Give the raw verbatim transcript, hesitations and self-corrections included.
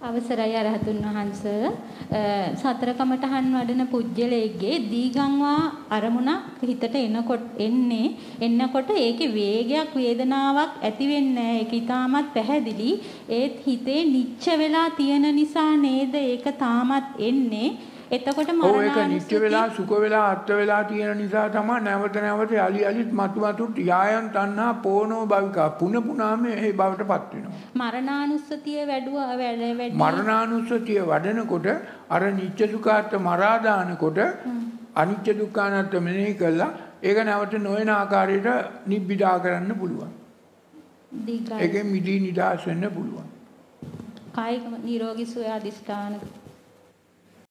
අවසරයි අරහතුන් වහන්ස සතර කමඨහන් වඩන පුජ්‍යලයේ දීගංවා අරමුණක් හිතට එනකොට එන්නේ එන්නකොට ඒකේ වේගයක් වේදනාවක් ඇති වෙන්නේ නැහැ. ඒක ඊටමත් පැහැදිලි. ඒත් හිතේ නිච්ච වෙලා තියෙන නිසා නේද ඒක තාමත් එන්නේ. එතකොට මරණානුස්සතිය ඔය ඒක නිත්‍ය වෙලා සුඛ වෙලා අත්ත වෙලා තියෙන නිසා තමයි නැවත නැවත යලි යලිත් මතු මතුත් යායන් තණ්හා පෝනෝ භවිකා පුන පුනාම ඒ බවටපත් වෙනවා. මරණානුස්සතිය වැඩුව වැඩි මරණානුස්සතිය වඩනකොට අර නිත්‍ය සුඛාර්ථ මරා දානකොට අනිත්‍ය දුක්ඛානාත්ම මෙනෙහි කළා ඒක නැවත නොවන ආකාරයට නිබ්බිදා කරන්න පුළුවන්. ඒකෙන් මිදී නිදාස් වෙන්න පුළුවන්. කායික නිරෝගී සුවය අධිෂ්ඨාන